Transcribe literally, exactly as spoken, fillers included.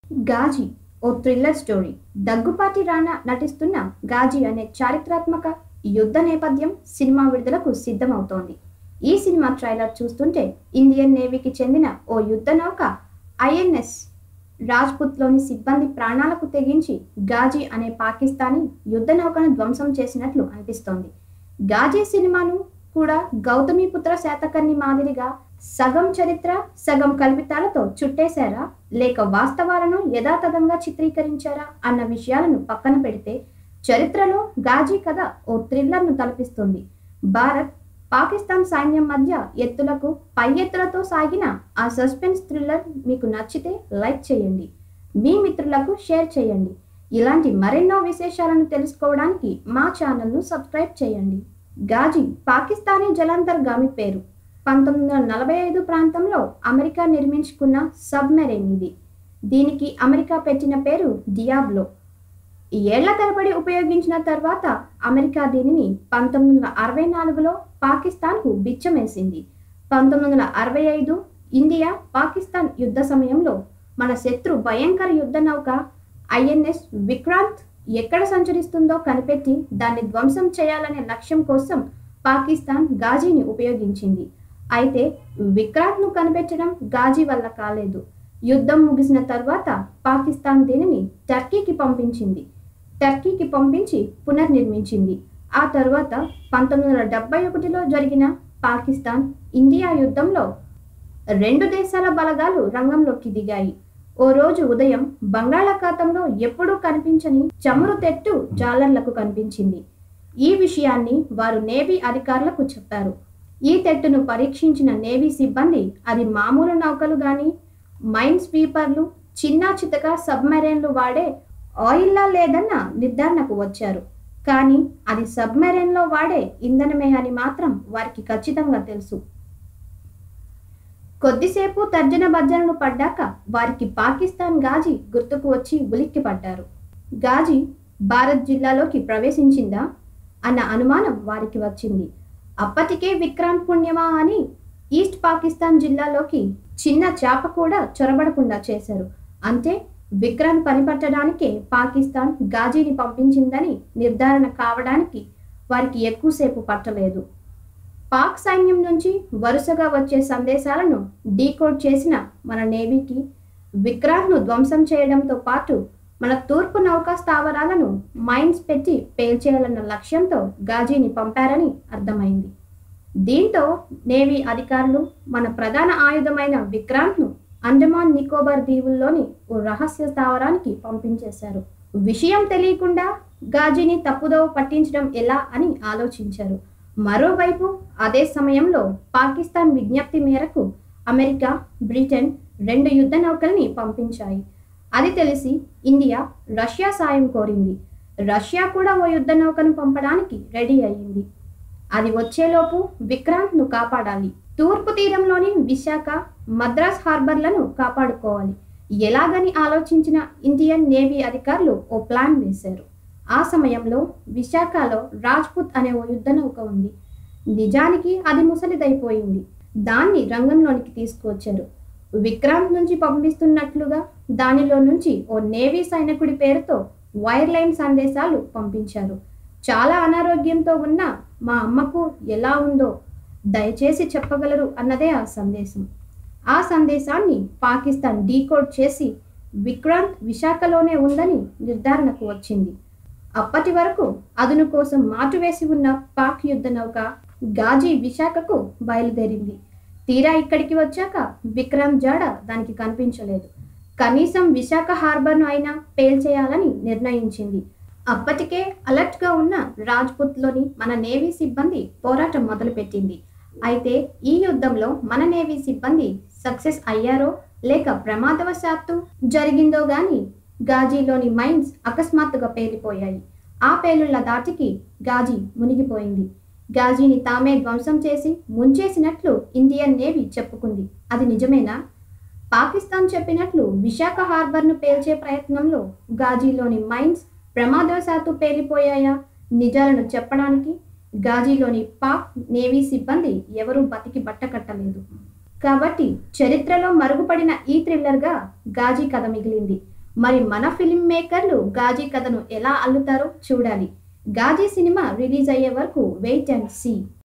గాజీ ఓ thriller story. Daggubati Rana నటిస్తున్న గాజీ అనే చారిత్రాత్మక యుద్ధ నేపథ్యం సినిమా విడుదలకు సిద్ధమవుతోంది. ఈ సినిమా ట్రైలర్ చూస్తుంటే ఇండియన్ నేవీకి చెందిన ఓ యుద్ధ నౌక ఐఎన్ఎస్ రాజ్పుత్లోని సిబ్బంది ప్రాణాలకు తెగించి గాజీ అనే పాకిస్తానీ యుద్ధ నౌకను ధ్వంసం చేసినట్లు అనిపిస్తోంది. గాజీ సినిమాను కూడా గౌతమిపుత్ర శాతకర్ణి మాదిరిగా సగం చరిత్ర సగం కల్పితాలతో చుట్టేశారా, లేక వాస్తవాలను యథాతథంగా చిత్రీకరించారా అన్న విషయాలను పక్కన పెడితే చరిత్రలో గాజీ కథ ఓ థ్రిల్లర్ను తలపిస్తుంది. భారత్ పాకిస్తాన్ సైన్యం మధ్య ఎత్తులకు పై ఎత్తులతో సాగిన ఆ సస్పెన్స్ థ్రిల్లర్ మీకు నచ్చితే లైక్ చేయండి, మీ మిత్రులకు షేర్ చేయండి. ఇలాంటి మరెన్నో విశేషాలను తెలుసుకోవడానికి మా ఛానల్ను సబ్స్క్రైబ్ చేయండి. గాజీ పాకిస్తానీ జలాంతర్గామి పేరు. పంతొమ్మిది వందల నలభై ఐదు ప్రాంతంలో అమెరికా నిర్మించుకున్న సబ్మెరైన్ ఇది. దీనికి అమెరికా పెట్టిన పేరు డియాబ్లో. ఏళ్ల తరబడి ఉపయోగించిన తర్వాత అమెరికా దీనిని పంతొమ్మిది వందల అరవై నాలుగులో పాకిస్తాన్కు బిచ్చమేసింది. పంతొమ్మిది వందల అరవై ఐదు ఇండియా పాకిస్తాన్ యుద్ధ సమయంలో మన శత్రు భయంకర యుద్ధ నౌక ఐఎన్ఎస్ విక్రాంత్ ఎక్కడ సంచరిస్తుందో కనిపెట్టి దాన్ని ధ్వంసం చేయాలనే లక్ష్యం కోసం పాకిస్తాన్ గాజీని ఉపయోగించింది. అయితే విక్రాంత్ను కనిపెట్టడం గాజీ వల్ల కాలేదు. యుద్ధం ముగిసిన తర్వాత పాకిస్తాన్ దీనిని టర్కీకి పంపించింది. టర్కీకి పంపించి పునర్నిర్మించింది. ఆ తర్వాత పంతొమ్మిది వందల డెబ్బై ఒకటిలో జరిగిన పాకిస్తాన్ ఇండియా యుద్ధంలో రెండు దేశాల బలగాలు రంగంలోకి దిగాయి. ఓ రోజు ఉదయం బంగాళాఖాతంలో ఎప్పుడూ కనిపించని చమురు తెట్టు జాలర్లకు కనిపించింది. ఈ విషయాన్ని వారు నేవీ అధికారులకు చెప్పారు. ఈ తెట్టును పరీక్షించిన నేవీ సిబ్బంది అది మామూలు నౌకలు గాని, మైన్ స్వీపర్లు, చిన్నా చితక సబ్మెరైన్లు వాడే ఆయిల్లా లేదన్న నిర్ధారణకు వచ్చారు. కానీ అది సబ్మెరైన్లో వాడే ఇంధనమే అని మాత్రం వారికి ఖచ్చితంగా తెలుసు. కొద్దిసేపు తర్జన భర్జనలు పడ్డాక వారికి పాకిస్తాన్ గాజీ గుర్తుకు వచ్చి ఉలిక్కి పడ్డారు. గాజీ భారత్ జిల్లాలోకి ప్రవేశించిందా అన్న అనుమానం వారికి వచ్చింది. అప్పటికే విక్రాంత్ పుణ్యమా అని ఈస్ట్ పాకిస్తాన్ జిల్లాలోకి చిన్న చేప కూడా చొరబడకుండా చేశారు. అంటే విక్రాంత్ పనిపట్టడానికే పాకిస్తాన్ గాజీని పంపించిందని నిర్ధారణ కావడానికి వారికి ఎక్కువసేపు పట్టలేదు. పాక్ సైన్యం నుంచి వరుసగా వచ్చే సందేశాలను డీకోడ్ చేసిన మన నేవీకి విక్రాంత్ను ధ్వంసం చేయడంతో పాటు మన తూర్పు నౌకా స్థావరాలను మైన్స్ పెట్టి పేల్చేయాలన్న లక్ష్యంతో గాజీని పంపారని అర్థమైంది. దీంతో నేవీ అధికారులు మన ప్రధాన ఆయుధమైన విక్రాంత్ను అండమాన్ నికోబార్ దీవుల్లోని ఓ రహస్య స్థావరానికి పంపించేశారు. విషయం తెలియకుండా గాజీని తప్పుదోవ పట్టించడం ఎలా అని ఆలోచించారు. మరోవైపు అదే సమయంలో పాకిస్తాన్ విజ్ఞప్తి మేరకు అమెరికా, బ్రిటన్ రెండు యుద్ధ నౌకల్ని పంపించాయి. అది తెలిసి ఇండియా రష్యా సాయం కోరింది. రష్యా కూడా ఓ యుద్ధ నౌకను పంపడానికి రెడీ అయ్యింది. అది వచ్చేలోపు విక్రాంత్ను కాపాడాలి. తూర్పు తీరంలోని విశాఖ, మద్రాస్ హార్బర్లను కాపాడుకోవాలి. ఎలాగని ఆలోచించిన ఇండియన్ నేవీ అధికారులు ఓ ప్లాన్ వేశారు. ఆ సమయంలో విశాఖలో రాజ్పుత్ అనే ఓ యుద్ధ నౌక ఉంది. నిజానికి అది ముసలిదైపోయింది. దాన్ని రంగంలోనికి తీసుకువచ్చారు. విక్రాంత్ నుంచి పంపిస్తున్నట్లుగా దానిలో నుంచి ఓ నేవీ సైనికుడి పేరుతో వైర్ లైన్ సందేశాలు పంపించారు. చాలా అనారోగ్యంతో ఉన్న మా అమ్మకు ఎలా ఉందో దయచేసి చెప్పగలరు అన్నదే ఆ సందేశం. ఆ సందేశాన్ని పాకిస్తాన్ డీకోడ్ చేసి విక్రాంత్ విశాఖలోనే ఉందని నిర్ధారణకు వచ్చింది. అప్పటి వరకు అదును కోసం మాటు వేసి ఉన్న పాక్ యుద్ధ నౌక గాజీ విశాఖకు బయలుదేరింది. తీరా ఇక్కడికి వచ్చాక విక్రాంత్ జాడ దానికి కనిపించలేదు. కనీసం విశాఖ హార్బర్ను అయినా పేల్చేయాలని నిర్ణయించింది. అప్పటికే అలర్ట్గా ఉన్న రాజ్పుత్లోని మన నేవీ సిబ్బంది పోరాటం మొదలుపెట్టింది. అయితే ఈ యుద్ధంలో మన నేవీ సిబ్బంది సక్సెస్ అయ్యారో లేక ప్రమాదవశాత్తు జరిగిందో గాని గాజీలోని మైన్స్ అకస్మాత్తుగా పేలిపోయాయి. ఆ పేలుళ్ల దాటికి గాజీ మునిగిపోయింది. గాజీని తామే ధ్వంసం చేసి ముంచేసినట్లు ఇండియన్ నేవీ చెప్పుకుంది. అది నిజమేనా? పాకిస్తాన్ చెప్పినట్లు విశాఖ హార్బర్ను పేల్చే ప్రయత్నంలో గాజీలోని మైన్స్ ప్రమాదవశాత్తు పేలిపోయాయా? నిజాలను చెప్పడానికి గాజీలోని పాక్ నేవీ సిబ్బంది ఎవరూ బతికి బట్టకట్టలేదు. కాబట్టి చరిత్రలో మరుగుపడిన ఈ థ్రిల్లర్గా గాజీ కథ మిగిలింది. మరి మన ఫిల్మ్ మేకర్లు గాజీ కథను ఎలా అల్లుతారో చూడాలి. గాజీ సినిమా రిలీజ్ అయ్యే వరకు వెయిట్ అండ్ సీ.